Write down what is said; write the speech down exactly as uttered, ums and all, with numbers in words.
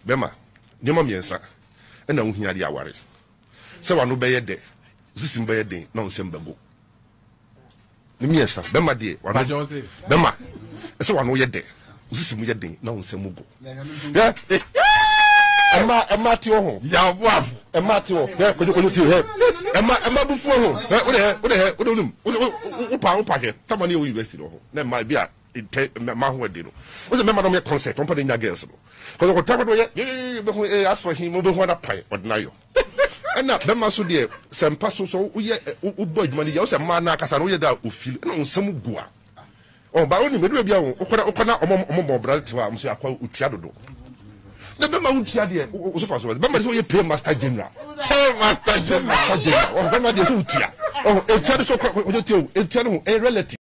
bema nyema miensa ena wo hia de aware se wa no beye de sisi mbeye de na nsem bago ni miensa bema de wa no bema se wa no ye de sisi mu ye de na nsem go ya ema ema ti ho ya boafo ema ti ho ya kojo kojo ti he ema ema bufu ho o de o de o de num o pa o pa ke tamani o university ho na ma bia ma ho de no o se me ma no me concert on pa de nya girls no ko ko ta ko ye be ho ask for him be ho na pai ordinario na be ma so de sempa so so o ye o boy adwuma ye o se ma na akasa no ye da o feel na nsam gua o ba o ni me do bia o ko na o ko na o mo mo bra te wa mo se akwa utua dodo na be ma utua de o so fa so be ma so ye pay master general pay master general o be ma de so utua o e tua de so ko o de te o e tua no e relative